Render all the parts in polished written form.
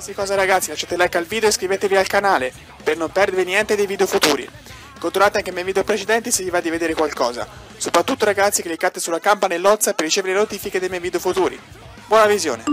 qualsiasi cosa ragazzi, lasciate like al video e iscrivetevi al canale per non perdere niente dei video futuri. Controllate anche i miei video precedenti se vi va di vedere qualcosa. Soprattutto ragazzi cliccate sulla campanellozza per ricevere le notifiche dei miei video futuri. Buona visione!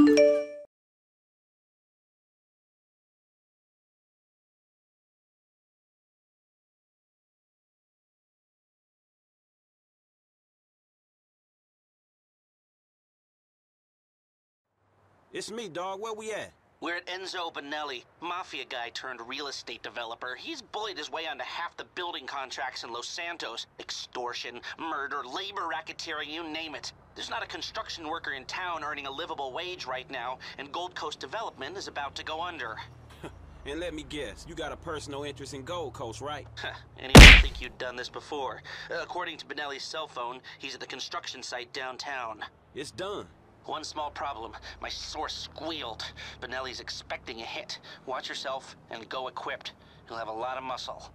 It's me, dog. Where we at? We're at Enzo Benelli, mafia guy turned real estate developer. He's bullied his way onto half the building contracts in Los Santos. Extortion, murder, labor racketeering, you name it. There's not a construction worker in town earning a livable wage right now, and Gold Coast Development is about to go under. And let me guess, you got a personal interest in Gold Coast, right? Anyone think you'd done this before? According to Benelli's cell phone, he's at the construction site downtown. It's done. One small problem. My source squealed. Benelli's expecting a hit. Watch yourself and go equipped. You'll have a lot of muscle.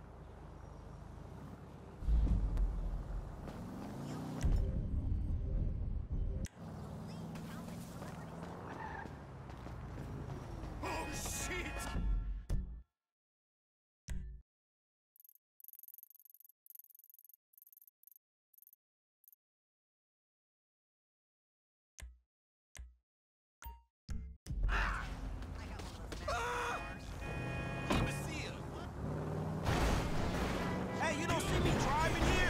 Oh, shit! Hey, you don't see me driving here?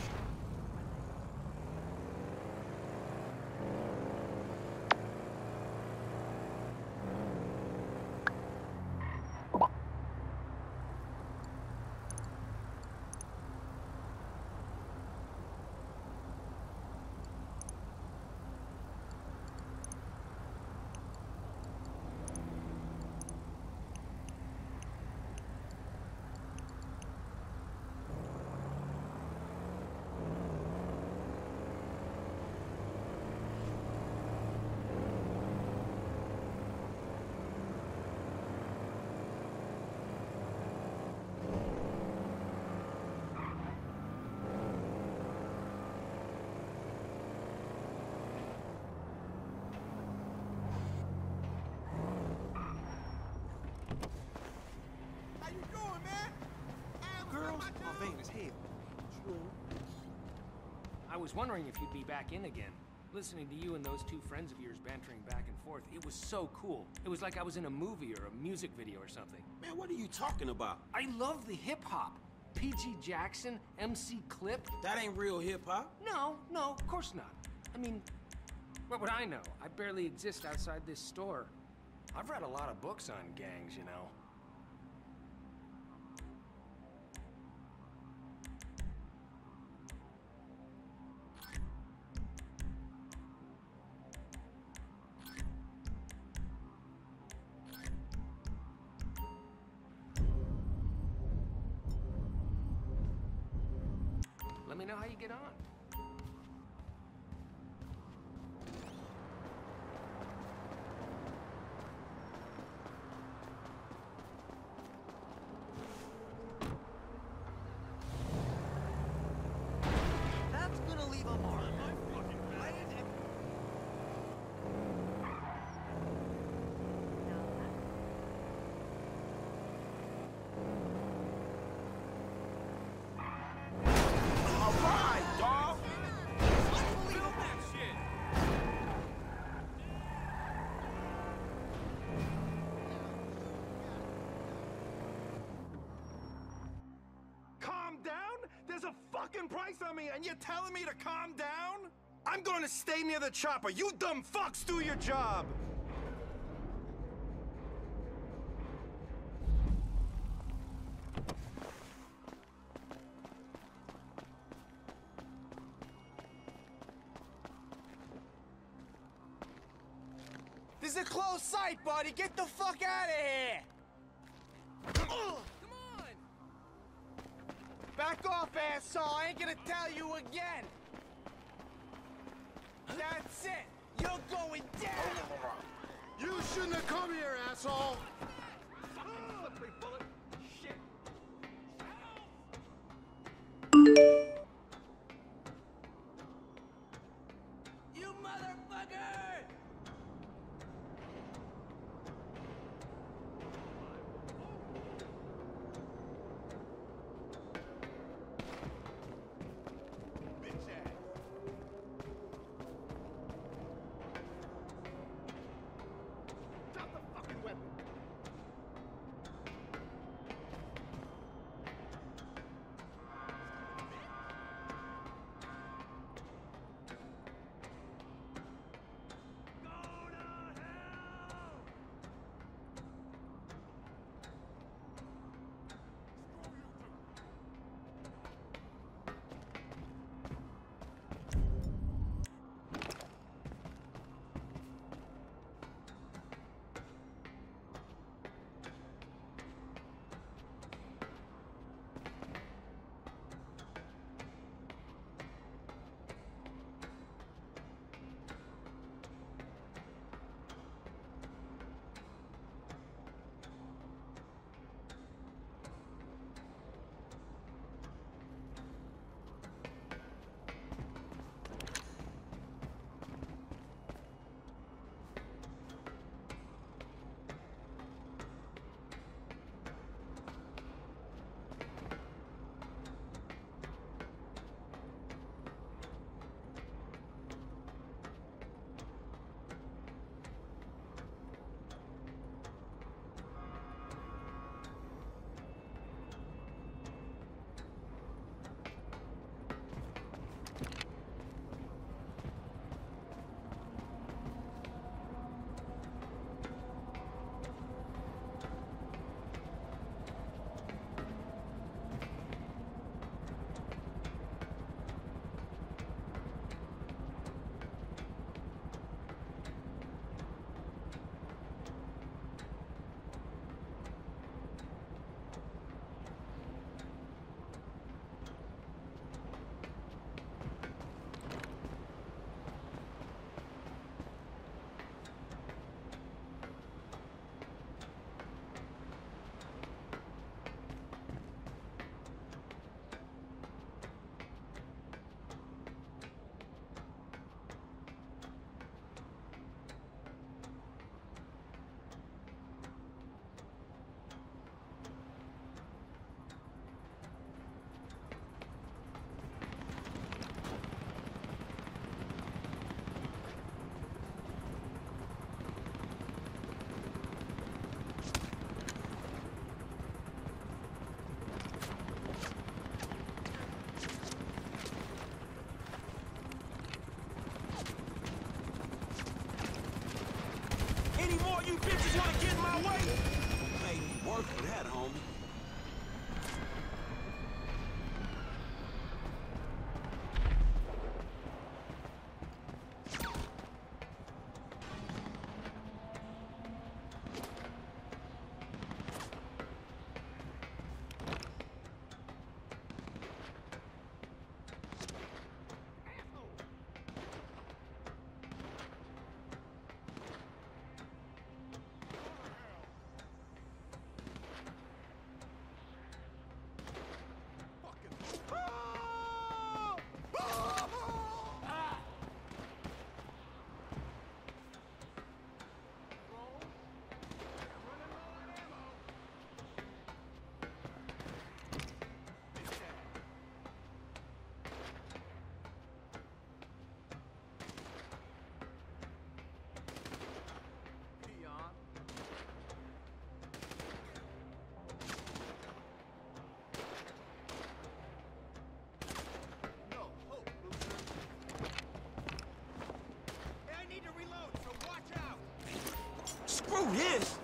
I was wondering if you'd be back in again. Listening to you and those two friends of yours bantering back and forth, it was so cool. It was like I was in a movie or a music video or something. Man, what are you talking about? I love the hip-hop. P.G. Jackson, MC Clip. That ain't real hip-hop. No, of course not. I mean, what would I know? I barely exist outside this store. I've read a lot of books on gangs, you know. Let me know how you get on. That's gonna leave a mark. There's a fucking price on me, and you're telling me to calm down? I'm going to stay near the chopper. You dumb fucks do your job. This is a close sight, buddy. Get the fuck out of here. Back off, asshole! I ain't gonna tell you again! That's it! You're going down! You shouldn't have come here, asshole! Big bullet! Shit! You motherfucker! bitches wanna get in my way? Made me work for that, homie. Screw this!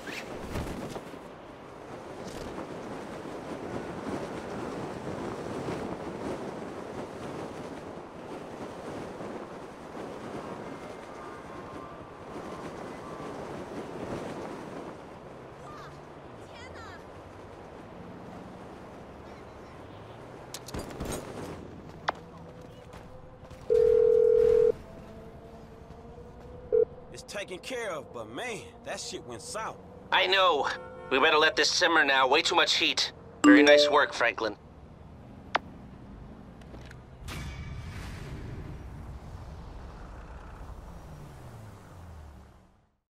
It's taken care of, but man, that shit went south. I know. We better let this simmer now. Way too much heat. Very nice work, Franklin.